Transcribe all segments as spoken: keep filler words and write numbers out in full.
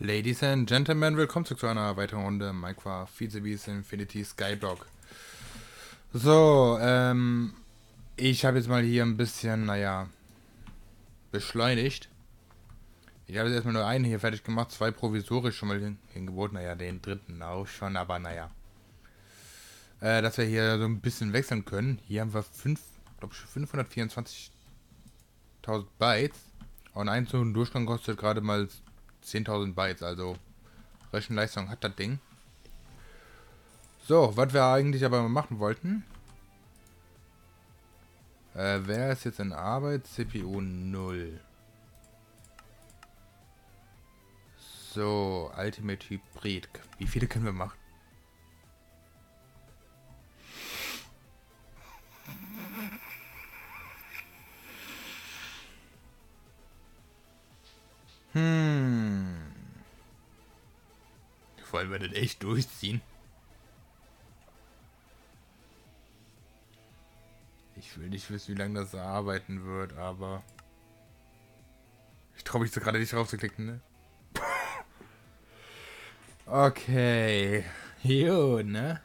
Ladies and Gentlemen, willkommen zurück zu einer weiteren Runde Minecraft Feasibles Infinity Skyblock. So, ähm, ich habe jetzt mal hier ein bisschen, naja, beschleunigt. Ich habe jetzt erstmal nur einen hier fertig gemacht, zwei provisorisch schon mal hin, hingebaut, naja, den dritten auch schon, aber naja. Äh, dass wir hier so ein bisschen wechseln können. Hier haben wir fünf, glaube ich, fünfhundertvierundzwanzigtausend Bytes. Und ein so ein Durchgang kostet gerade mal zehntausend Bytes, also Rechenleistung hat das Ding. So, was wir eigentlich aber machen wollten, äh, wer ist jetzt in Arbeit? C P U null. So, Ultimate Hybrid. Wie viele können wir machen? Hm. Wollen wir das echt durchziehen? Ich will nicht wissen, wie lange das arbeiten wird, aber... Ich traue mich so gerade nicht drauf zu klicken, ne? Okay. Jo, ne?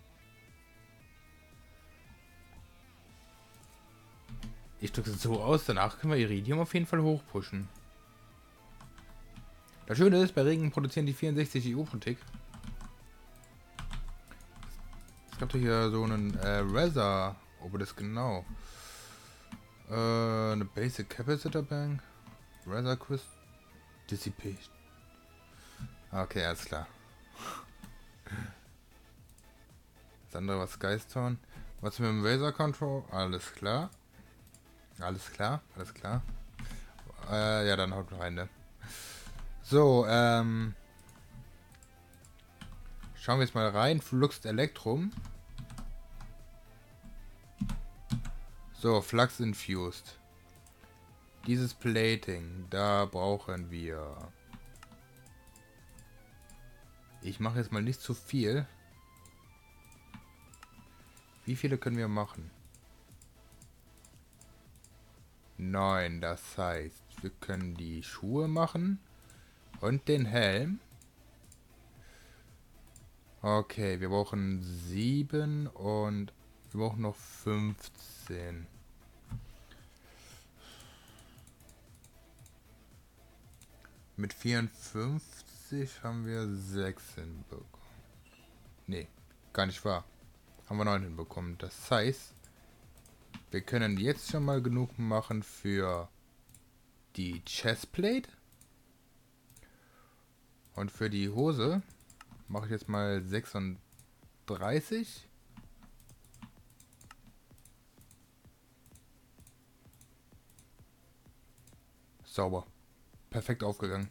Ich drücke es so aus, danach können wir Iridium auf jeden Fall hochpushen. Das Schöne ist, bei Regen produzieren die vierundsechzig E U pro Tick. Es gab doch hier so einen äh, Rather. Ob das genau? Äh, eine Basic Capacitor Bank. Rather Quiz. Dissipate. Okay, alles klar. Das andere war Skystone. Was mit dem Laser Control? Alles klar. Alles klar, alles klar. Äh, ja, dann haut noch eine. So, ähm. Schauen wir jetzt mal rein. Flux Electrum. So, Flux Infused. Dieses Plating, da brauchen wir. Ich mache jetzt mal nicht zu viel. Wie viele können wir machen? Neun, das heißt, wir können die Schuhe machen und den Helm. Okay, wir brauchen sieben und wir brauchen noch fünfzehn. Mit vierundfünfzig haben wir sechs hinbekommen. Nee, gar nicht wahr. Haben wir neun hinbekommen. Das heißt, wir können jetzt schon mal genug machen für die Chestplate. Und für die Hose mache ich jetzt mal sechsunddreißig. Sauber. Perfekt aufgegangen.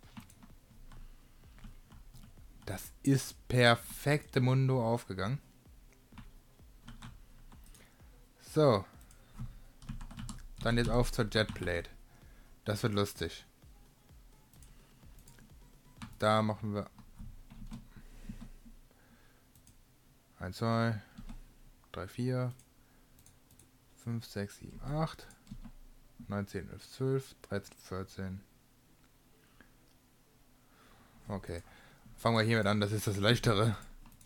Das ist perfekte Mundo aufgegangen. So. Dann jetzt auf zur Jetplate. Das wird lustig. Da machen wir eins, zwei, drei, vier, fünf, sechs, sieben, acht, neun, zehn, elf, zwölf, dreizehn, vierzehn. Okay. Fangen wir hiermit an, das ist das leichtere.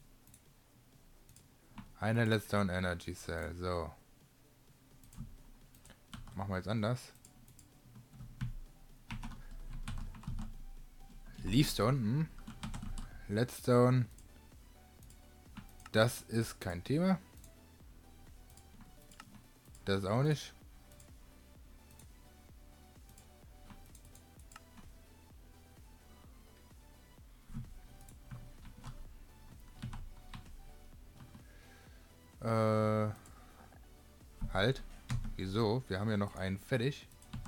Eine Leadstone Energy Cell. So. Machen wir jetzt anders. Leafstone. Hm. Leadstone. Das ist kein Thema. Das auch nicht. Äh. Halt. Wieso? Wir haben ja noch einen fertig.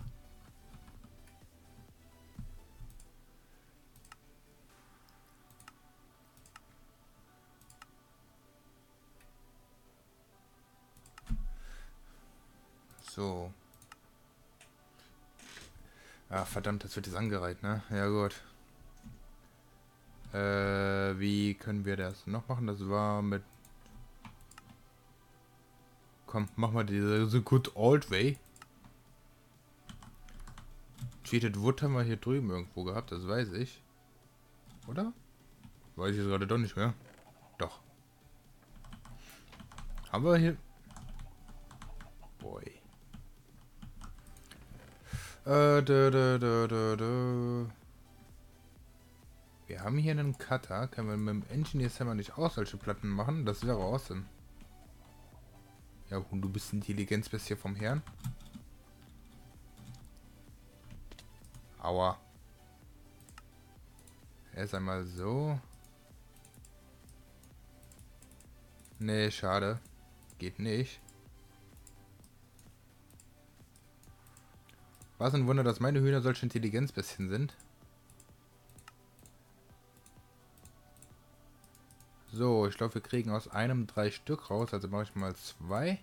So. Ach, verdammt, das wird jetzt angereiht, ne? Ja, gut. Äh, wie können wir das noch machen? Das war mit... Komm, machen wir diese The Good Old Way. Cheated Wood haben wir hier drüben irgendwo gehabt, das weiß ich. Oder? Weiß ich jetzt gerade doch nicht mehr. Doch. Haben wir hier... Boy. Äh, dö, dö, dö, dö, dö. Wir haben hier einen Cutter. Können wir mit dem Engineer Hammer nicht auch solche Platten machen? Das wäre awesome. Ja, und du bist Intelligenz bis hier vom Herrn. Aua. Erst einmal so. Nee, schade. Geht nicht. Was ein Wunder, dass meine Hühner solche Intelligenzbestien sind. So, ich glaube, wir kriegen aus einem drei Stück raus. Also mache ich mal zwei.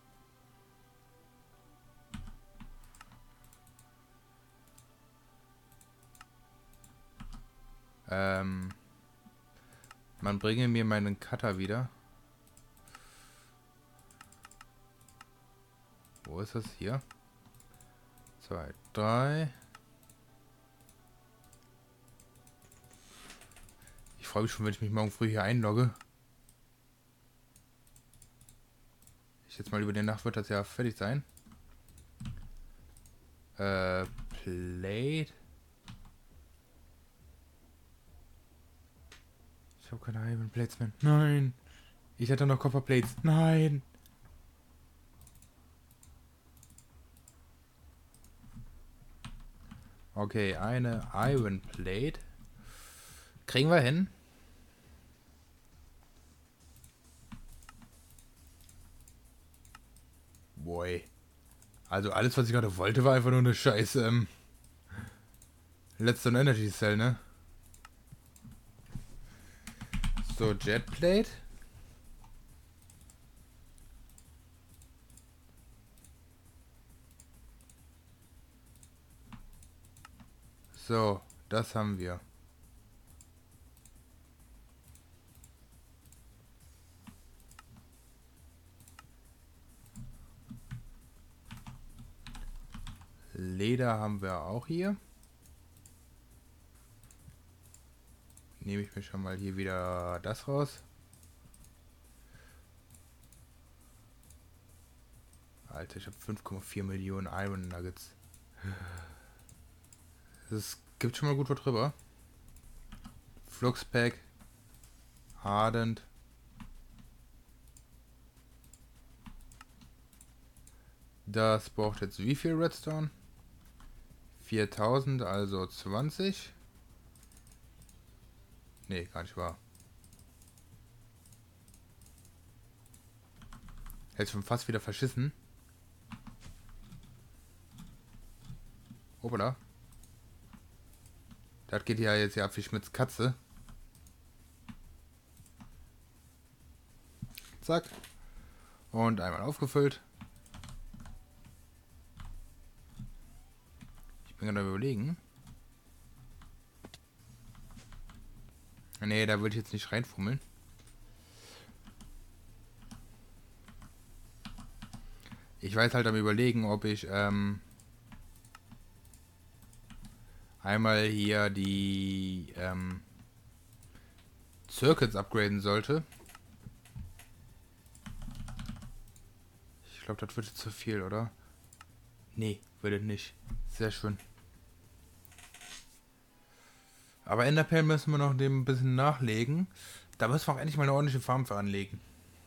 Ähm, man bringe mir meinen Cutter wieder. Wo ist das hier? Zwei, drei. Ich freue mich schon, wenn ich mich morgen früh hier einlogge. Ich jetzt mal über die Nacht wird das ja fertig sein. Äh, Plate. Ich habe keine Iron Plates mehr. Nein. Ich hätte noch Copper Plates. Nein. Okay, eine Iron Plate. Kriegen wir hin. Boy. Also alles, was ich gerade wollte, war einfach nur eine scheiß ähm, Letzte Energy Cell, ne? So, Jetplate. So, das haben wir. Leder haben wir auch hier. Nehme ich mir schon mal hier wieder das raus. Alter, ich habe fünf Komma vier Millionen Iron Nuggets. Es gibt schon mal gut was drüber. Fluxpack. Ardent. Das braucht jetzt wie viel Redstone? viertausend, also zwanzig. Nee, gar nicht wahr. Hätte schon fast wieder verschissen. Hoppala. Das geht ja jetzt ja ab wie Schmitz Katze. Zack. Und einmal aufgefüllt. Ich bin gerade überlegen. Nee, da würde ich jetzt nicht reinfummeln. Ich weiß halt am Überlegen, ob ich ähm, einmal hier die ähm, Circuits upgraden sollte. Ich glaube, das wird jetzt zu viel, oder? Nee, würde nicht. Sehr schön. Aber Enderperlen müssen wir noch dem ein bisschen nachlegen. Da müssen wir auch endlich mal eine ordentliche Farm für anlegen.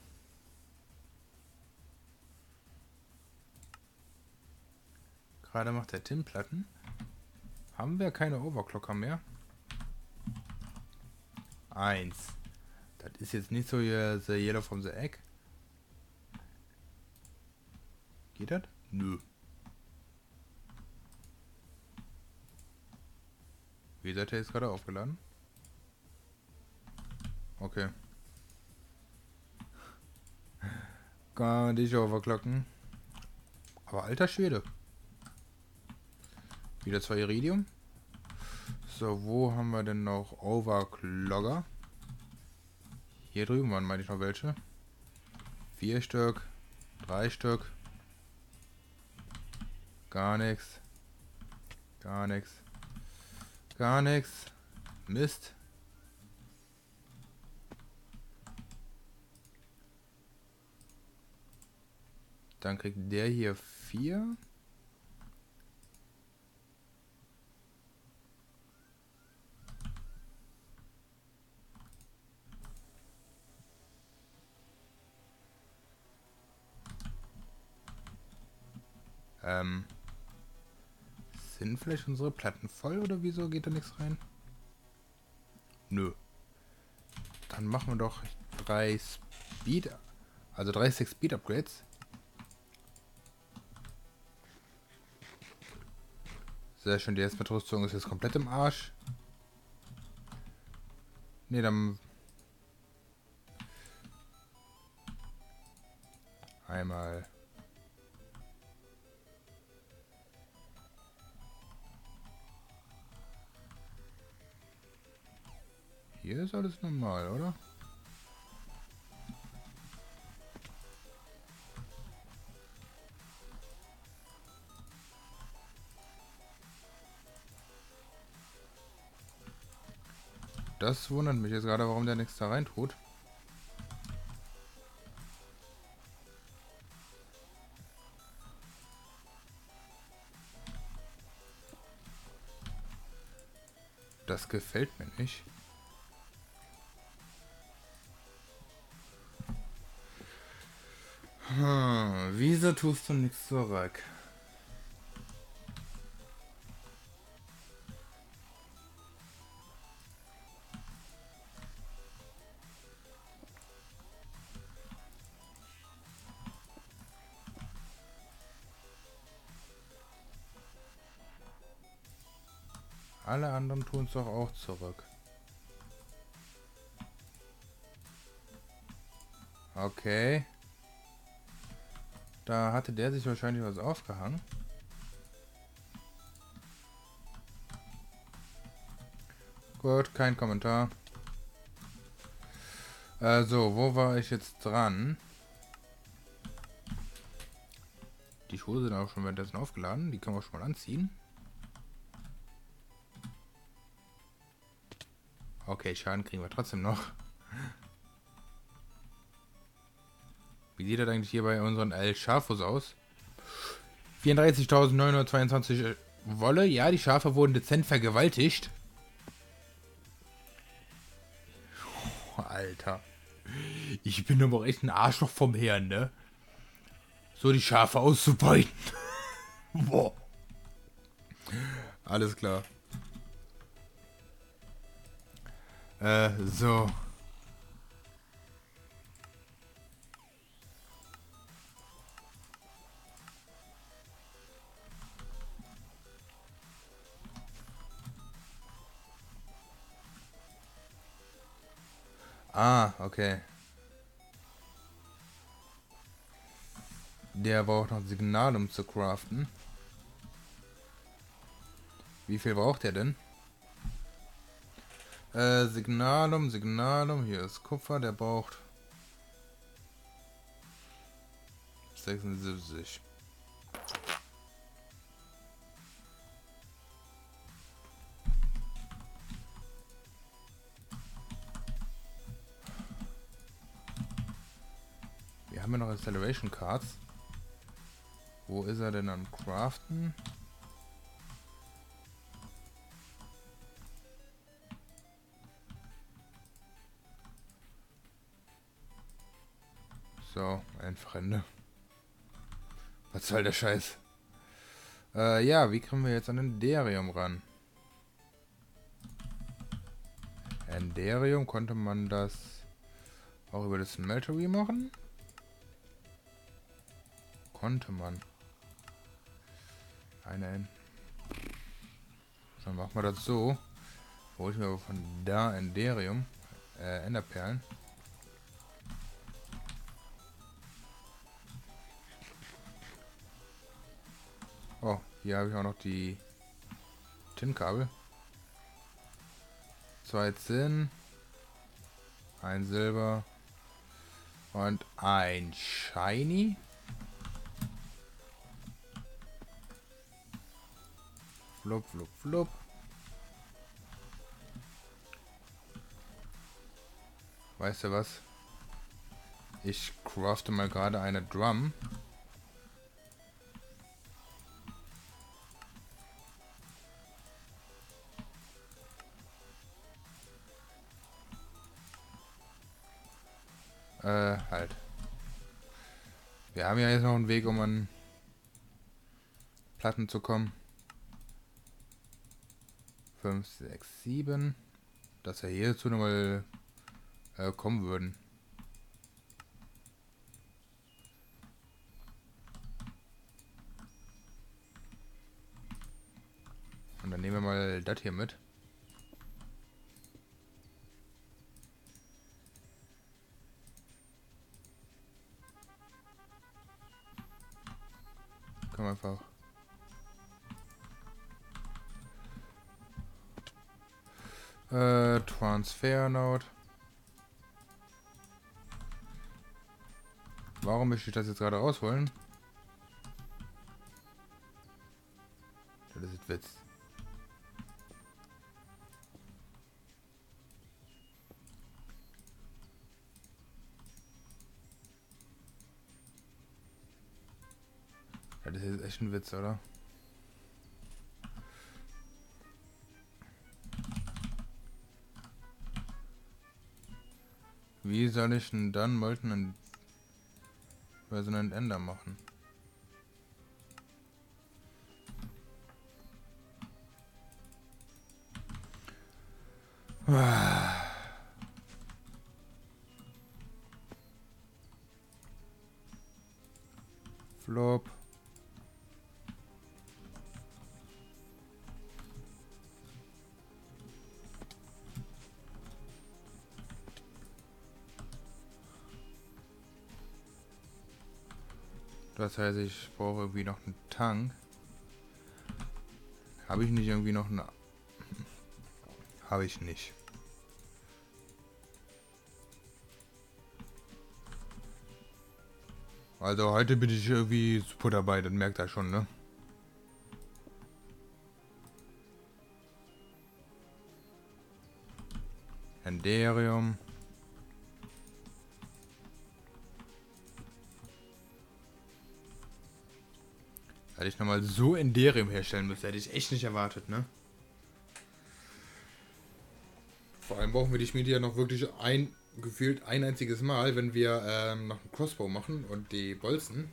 Gerade macht der Tin-Platten. Haben wir keine Overclocker mehr? Eins. Das ist jetzt nicht so hier the Yellow from the Egg. Geht das? Nö. Wie seid ihr jetzt gerade aufgeladen? Okay. Gar nicht overclocken. Aber alter Schwede. Wieder zwei Iridium. So, wo haben wir denn noch Overclocker? Hier drüben waren, meine ich, noch welche. Vier Stück. Drei Stück. Gar nichts. Gar nichts. Gar nichts. Mist. Dann kriegt der hier vier. Ähm. Sind vielleicht unsere Platten voll oder wieso geht da nichts rein? Nö. Dann machen wir doch drei Speed, also dreißig Speed Upgrades. Sehr schön, die Erstmet-Rüstung ist jetzt komplett im Arsch. Ne, dann einmal. Hier ist alles normal, oder? Das wundert mich jetzt gerade, warum der nichts da rein tut. Das gefällt mir nicht. Hm, wieso tust du nichts zurück? Alle anderen tun es doch auch zurück. Okay. Da hatte der sich wahrscheinlich was aufgehangen. Gut, kein Kommentar. Äh, so, wo war ich jetzt dran? Die Schuhe sind auch schon währenddessen aufgeladen. Die können wir schon mal anziehen. Okay, Schaden kriegen wir trotzdem noch. Wie sieht das eigentlich hier bei unseren El Schafos aus? vierunddreißigtausendneunhundertzweiundzwanzig Wolle. Ja, die Schafe wurden dezent vergewaltigt. Oh, Alter. Ich bin aber echt ein Arschloch vom Herrn, ne? So die Schafe auszubeuten. Boah. Alles klar. Äh, so. Ah, okay. Der braucht noch ein Signal, um zu craften. Wie viel braucht er denn? Äh, Signalum, Signalum. Hier ist Kupfer, der braucht sechsundsiebzig. Wir haben ja noch Acceleration Cards. Wo ist er denn am Craften? So, einfach Ende. Was soll der Scheiß? Äh, ja, wie kommen wir jetzt an Enderium ran? Enderium, konnte man das auch über das Smeltery machen? Konnte man. Eine. Dann machen wir das so. Hol ich mir aber von da Enderium. Äh, Enderperlen. Oh, hier habe ich auch noch die Tinnkabel. Zwei Zinn. Ein Silber. Und ein Shiny. Flup, flup, flup. Weißt du was? Ich crafte mal gerade eine Drum. Äh, halt. Wir haben ja jetzt noch einen Weg, um an Platten zu kommen. fünf, sechs, sieben. Dass wir hierzu nochmal äh, kommen würden. Und dann nehmen wir mal das hier mit. Können wir einfach. Äh, Transfer Node. Warum möchte ich das jetzt gerade rausholen? Das ist ein Witz. Das ist jetzt echt ein Witz, oder? Wie soll ich denn dann Molten in Resonant Ender machen? Flop. Das heißt, ich brauche irgendwie noch einen Tank. Habe ich nicht irgendwie noch eine... Habe ich nicht. Also heute bin ich irgendwie super dabei, das merkt er schon, ne? Enderium. Hätte ich nochmal so Enderium herstellen müssen, hätte ich echt nicht erwartet, ne? Vor allem brauchen wir die Schmiede ja noch wirklich ein, gefühlt ein einziges Mal, wenn wir ähm, noch einen Crossbow machen und die Bolzen.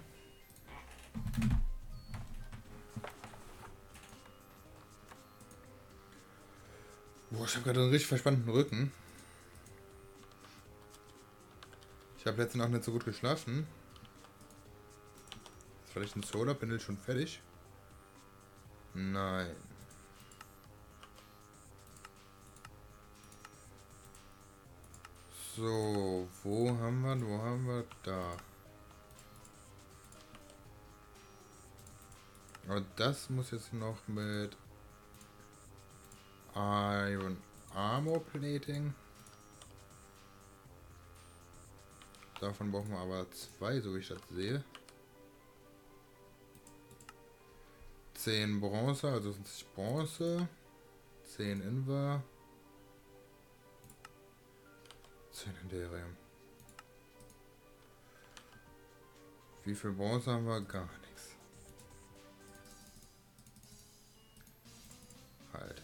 Boah, ich habe gerade einen richtig verspannten Rücken. Ich habe letzte Nacht nicht so gut geschlafen. Ist vielleicht ein Solar, bin ich schon fertig? Nein. So, wo haben wir, wo haben wir, da. Aber das muss jetzt noch mit Iron Armor Plating. Davon brauchen wir aber zwei, so wie ich das sehe. zehn Bronze, also sind es Bronze. zehn Invar. zehn Enderium. Wie viel Bronze haben wir? Gar nichts. Halt.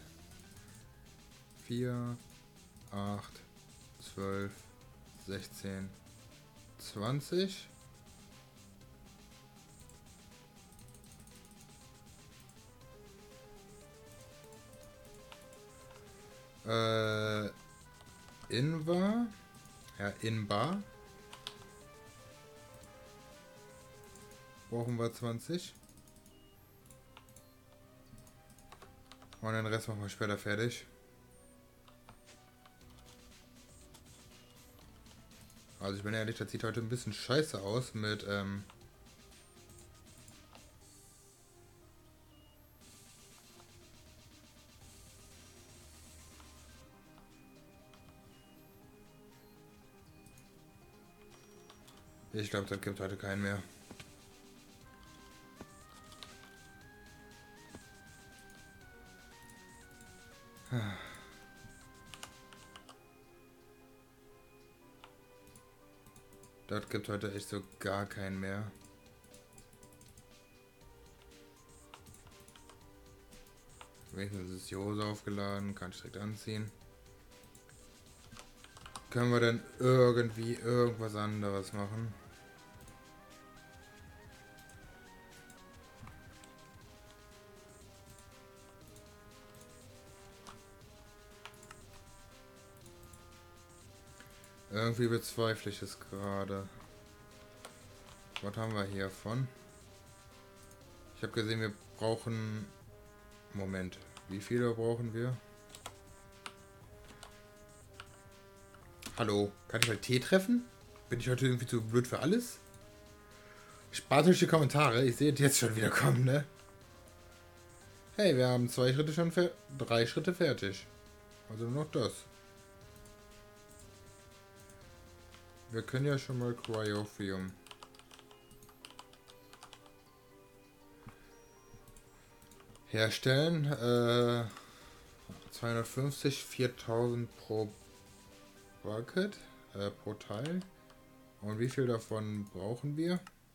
vier, acht, zwölf, sechzehn, zwanzig. Äh, Invar. Ja, Inbar. Brauchen wir zwanzig. Und den Rest machen wir später fertig. Also ich bin ehrlich, das sieht heute ein bisschen scheiße aus mit, ähm... Ich glaube, das gibt heute keinen mehr. Das gibt heute echt so gar keinen mehr. Wenigstens ist die Hose aufgeladen, kann ich direkt anziehen. Können wir denn irgendwie irgendwas anderes machen? Irgendwie bezweifle ich es gerade. Was haben wir hier von? Ich habe gesehen, wir brauchen... Moment. Wie viele brauchen wir? Hallo, kann ich mal Tee treffen? Bin ich heute irgendwie zu blöd für alles? Spart euch die Kommentare, ich sehe es jetzt schon wieder kommen, ne? Hey, wir haben zwei Schritte schon fer drei Schritte fertig. Also nur noch das. Wir können ja schon mal Cryophium herstellen. Äh, zweihundertfünfzig, viertausend pro Bucket, äh, pro Teil. Und wie viel davon brauchen wir?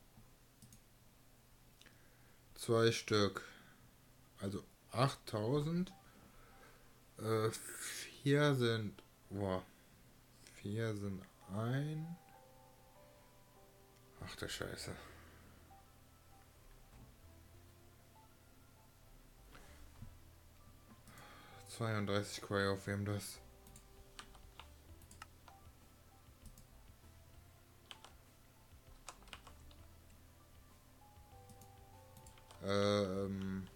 Zwei Stück. Also achttausend. Äh, vier sind... Boah. Vier sind ein... Ach der Scheiße. zweiunddreißig Cryo, wir haben das. Ähm...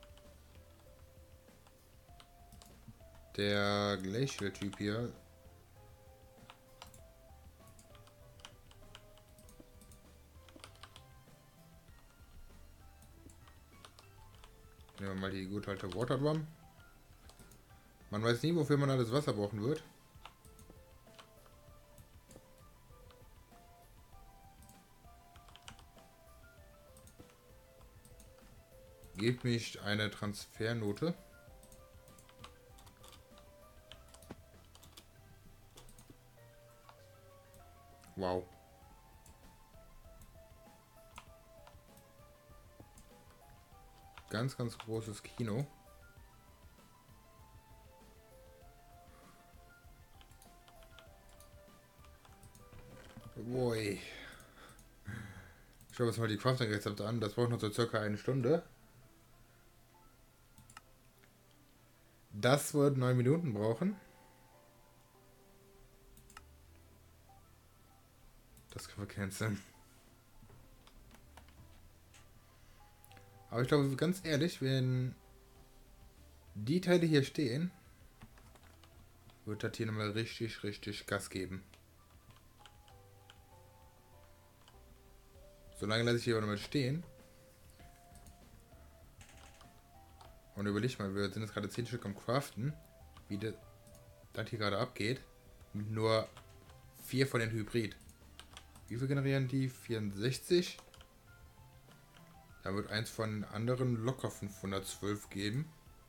Der Glacial-Typ hier. Nehmen wir mal die gut alte Water Drum. Man weiß nie, wofür man alles Wasser brauchen wird. Gebt mich eine Transfernote. Wow. Ganz, ganz großes Kino. Boy. Schauen wir uns mal die Crafting-Rezepte an. Das braucht noch so circa eine Stunde. Das wird neun Minuten brauchen. Das können wir canceln. Aber ich glaube, ganz ehrlich, wenn die Teile hier stehen, wird das hier nochmal richtig, richtig Gas geben. Solange lasse ich hier aber nochmal stehen. Und überleg mal, wir sind jetzt gerade zehn Stück am Craften, wie das, das hier gerade abgeht. Mit nur vier von den Hybrid. Wie viel generieren die? vierundsechzig. Da wird eins von anderen locker fünfhundertzwölf geben.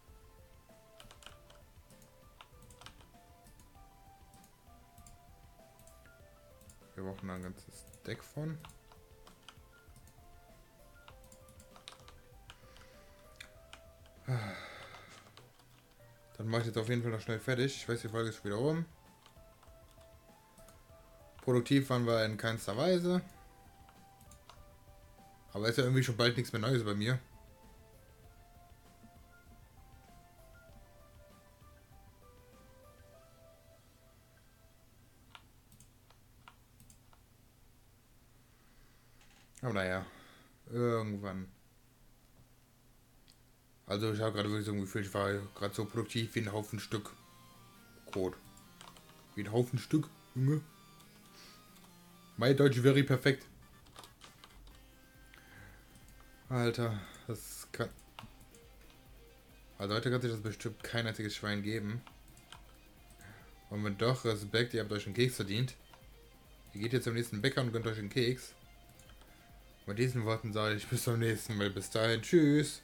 Wir brauchen ein ganzes Deck von. Dann mache ich jetzt auf jeden Fall noch schnell fertig. Ich weiß, die Folge ist wieder rum. Produktiv waren wir in keinster Weise. Aber ist ja irgendwie schon bald nichts mehr Neues bei mir. Aber naja, irgendwann. Also ich habe gerade wirklich so ein Gefühl, ich war gerade so produktiv wie ein Haufen Stück Code. Wie ein Haufen Stück, Junge. Mein Deutsch wäre perfekt. Alter, das kann... Also heute kann sich das bestimmt kein einziges Schwein geben. Und mit doch Respekt, ihr habt euch einen Keks verdient. Ihr geht jetzt zum nächsten Bäcker und gönnt euch einen Keks. Mit diesen Worten sage ich bis zum nächsten Mal. Bis dahin, tschüss.